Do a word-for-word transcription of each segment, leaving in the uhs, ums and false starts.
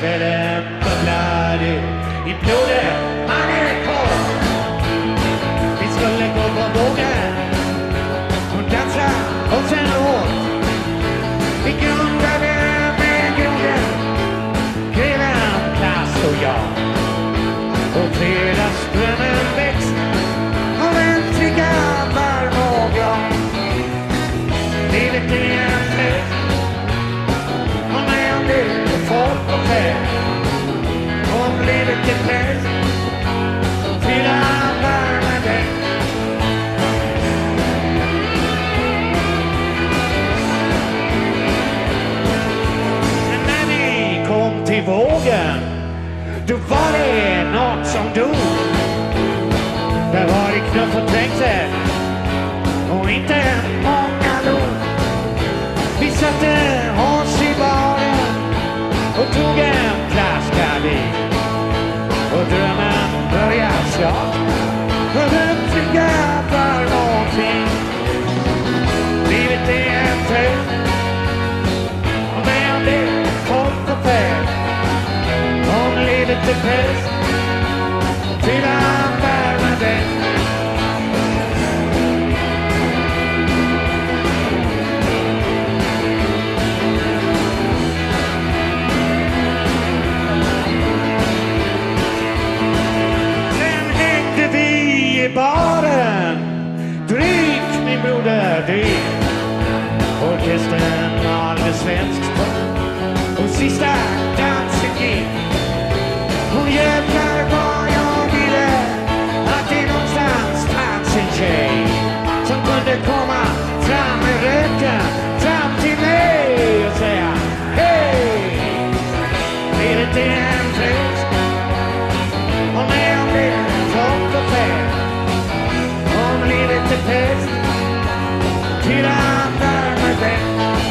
kvällen bubblade i blodet, man är kvar. Vi skulle gå på vågen och dansa och sen åt. Vi grundade med grunden, greven, plast och jag. Och fredagsdrömmen växt av en flicka varm och glad. Livet är en fest, och med om det är folk och färd. Om livet är fest, fyra varma däck. Men när vi kom till vågen, då var det något som dog. Där var det knuff och trängsel och inte många låg. Vi satte oss i baren och tog en flaska vin. Och drömmen började snart, för den flyga var någonting. Livet är en fest, och med om det är folk och färd. Om livet är fest, fyra varma däck. Sen hängde vi i baren, dryck min broder dryck. Orkestern malde svensk språk och sista dansen gick. Och jävlar vad jag ville att det någonstans fanns en tjej som kunde komma fram med röken fram till mig och säga hej, livet är en fest, och med om det är folk och färd. Om livet är fest, till andra med däck.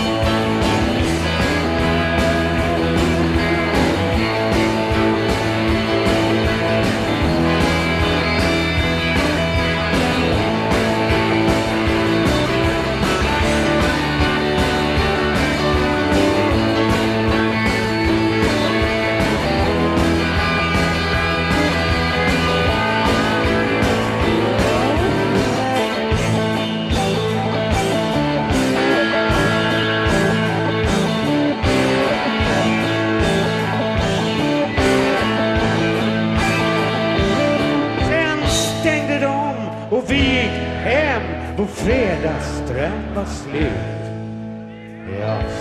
Och vi gick hem, och fredagsdröm var slut. Ja.